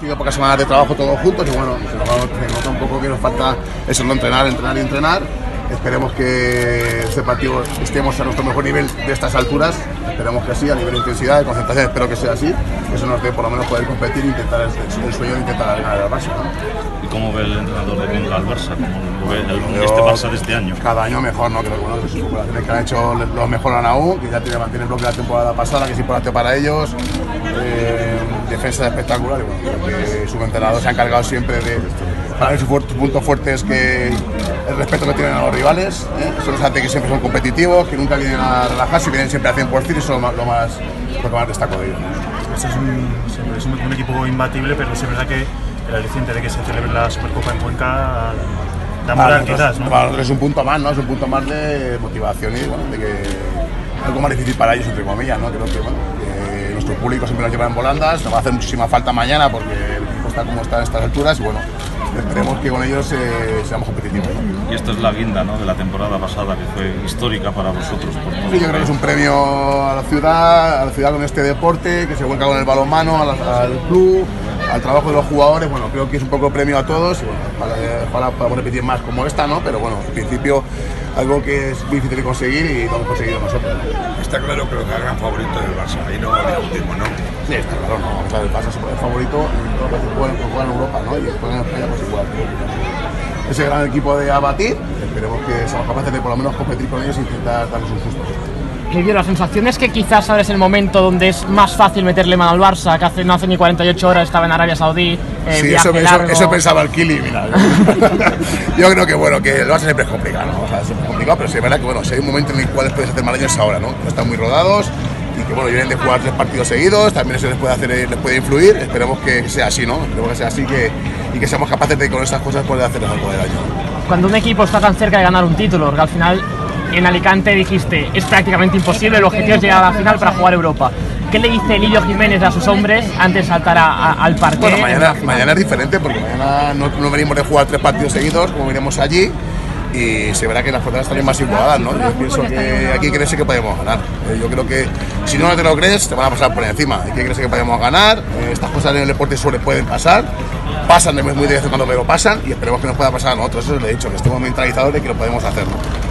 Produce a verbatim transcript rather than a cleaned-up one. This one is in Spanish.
tenido pocas semanas de trabajo todos juntos y bueno, se nos, se nota un poco que nos falta eso, no entrenar, entrenar y entrenar. Esperemos que este partido estemos a nuestro mejor nivel de estas alturas, esperemos que sí, a nivel de intensidad, de concentración, espero que sea así, que eso nos dé por lo menos poder competir e intentar el, el sueño de intentar ganar al Barça, ¿no? ¿Y cómo ve el entrenador de Wenger al Barça? ¿Cómo lo ve el, este Barça de este año? Cada año mejor, ¿no? Creo que bueno, sus operaciones que han hecho los mejoran aún, que ya tiene mantener el bloque de la temporada pasada, que es importante para ellos, eh, defensa espectacular y bueno, creo que su entrenador se ha encargado siempre de, para mí su, fu su punto fuerte es que el respeto que tienen a los rivales, ¿eh? Eso nos hace que siempre son competitivos, que nunca vienen a relajarse y vienen siempre a cien por cien y eso es lo más, lo más, lo que más destaco de ellos. Este es un, es un, un equipo imbatible, pero sí es verdad que el aliciente de que se celebre la Supercopa en Cuenca da moral, quizás, ¿no? Para nosotros es un punto más, ¿no? Es un punto más de motivación y bueno, de que algo más difícil para ellos, entre comillas, ¿no? Creo que, bueno, que nuestro público siempre nos lleva en volandas, nos va a hacer muchísima falta mañana porque el equipo está como está en estas alturas y bueno, esperemos que con ellos eh, seamos competitivos, ¿no? Y esto es la guinda, ¿no?, de la temporada pasada, que fue histórica para vosotros. Por sí, yo creo que es un premio a la ciudad, a la ciudad con este deporte, que se vuelca con el balonmano, al, al club, al trabajo de los jugadores. Bueno, creo que es un poco premio a todos y bueno, ojalá, ojalá podamos repetir más como esta, ¿no? Pero bueno, en principio algo que es difícil de conseguir y lo hemos conseguido nosotros. Está claro que lo que el gran favorito del Barça, ahí no discutimos, ¿no? Sí, está claro, no. O sea, el Barça es el favorito en todo lo que juega en Europa, ¿no? Y juega en España pues igual. Ese gran equipo de abatir, esperemos que seamos capaces de por lo menos competir con ellos e intentar darles un susto. Lidio, la sensación es que quizás ahora es el momento donde es más fácil meterle mano al Barça, que hace, no hace ni cuarenta y ocho horas estaba en Arabia Saudí. Eh, sí, eso, eso, eso pensaba el Kili, mira. Yo creo que bueno, que el Barça siempre es complicado, ¿no? O sea, es complicado, pero sí es verdad que bueno, si hay un momento en el cual puedes hacer mal año es ahora, ¿no? No están muy rodados y que bueno, vienen de jugar tres partidos seguidos, también eso les puede hacer, les puede influir, esperemos que sea así, ¿no? Esperemos que sea así que, y que seamos capaces de con esas cosas poder hacerles algo del año. Cuando un equipo está tan cerca de ganar un título, porque al final en Alicante dijiste es prácticamente imposible, el objetivo es llegar a la final para jugar Europa. ¿Qué le dice Lidio Jiménez a sus hombres antes de saltar a, a, al parque? Bueno, mañana, mañana es diferente porque mañana no, no venimos de jugar tres partidos seguidos como venimos allí y se verá que las fronteras están más igualadas, ¿no? Yo pienso que aquí crees que podemos ganar. Yo creo que si no te lo crees te van a pasar por encima. Aquí crees que podemos ganar, estas cosas en el deporte suele pueden pasar, pasan de muy de vez en cuando pero pasan y esperemos que nos pueda pasar a nosotros. Eso os lo he dicho, que estemos mentalizados de que lo podemos hacer, ¿no?